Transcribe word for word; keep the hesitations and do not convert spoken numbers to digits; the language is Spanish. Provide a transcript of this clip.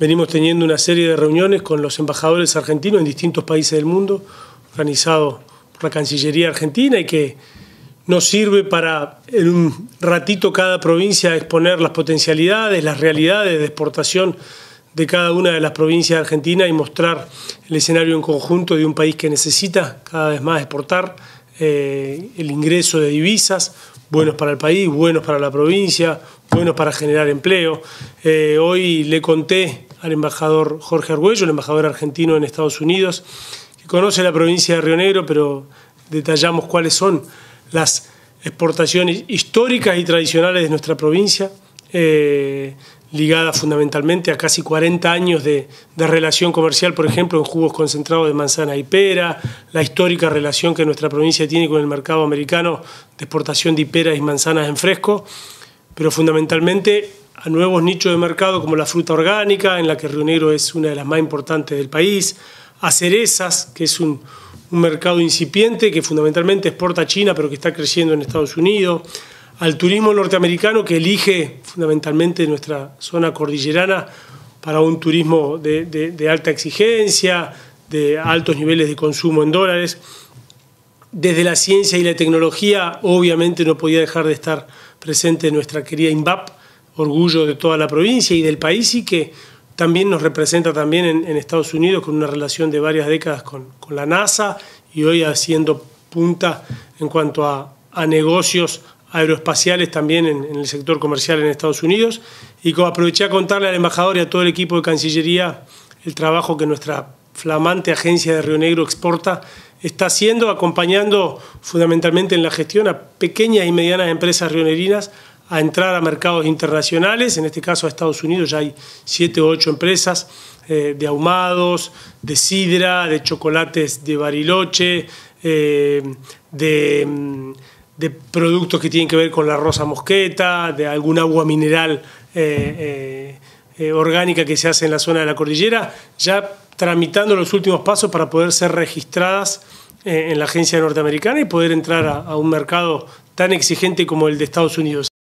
venimos teniendo una serie de reuniones con los embajadores argentinos en distintos países del mundo, organizado por la Cancillería Argentina, y que nos sirve para en un ratito cada provincia exponer las potencialidades, las realidades de exportación de cada una de las provincias de Argentina y mostrar el escenario en conjunto de un país que necesita cada vez más exportar, eh, el ingreso de divisas, buenos para el país, buenos para la provincia, buenos para generar empleo. Eh, hoy le conté al embajador Jorge Argüello, el embajador argentino en Estados Unidos, que conoce la provincia de Río Negro, pero detallamos cuáles son las exportaciones históricas y tradicionales de nuestra provincia, eh, ligada fundamentalmente a casi cuarenta años de, de relación comercial, por ejemplo, en jugos concentrados de manzana y pera, la histórica relación que nuestra provincia tiene con el mercado americano de exportación de peras y manzanas en fresco, pero fundamentalmente a nuevos nichos de mercado como la fruta orgánica, en la que Río Negro es una de las más importantes del país, a cerezas, que es un, un mercado incipiente que fundamentalmente exporta a China, pero que está creciendo en Estados Unidos, al turismo norteamericano, que elige fundamentalmente nuestra zona cordillerana para un turismo de, de, de alta exigencia, de altos niveles de consumo en dólares. Desde la ciencia y la tecnología, obviamente no podía dejar de estar presente nuestra querida INVAP, orgullo de toda la provincia y del país, y que también nos representa también en, en Estados Unidos, con una relación de varias décadas con, con la NASA, y hoy haciendo punta en cuanto a, a negocios aeroespaciales también en, en el sector comercial en Estados Unidos. Y como aproveché a contarle al embajador y a todo el equipo de Cancillería el trabajo que nuestra flamante agencia de Río Negro Exporta está haciendo, acompañando fundamentalmente en la gestión a pequeñas y medianas empresas rionegrinas a entrar a mercados internacionales, en este caso a Estados Unidos ya hay siete o ocho empresas eh, de ahumados, de sidra, de chocolates de Bariloche, eh, de... de productos que tienen que ver con la rosa mosqueta, de algún agua mineral eh, eh, eh, orgánica que se hace en la zona de la cordillera, ya tramitando los últimos pasos para poder ser registradas eh, en la agencia norteamericana y poder entrar a, a un mercado tan exigente como el de Estados Unidos.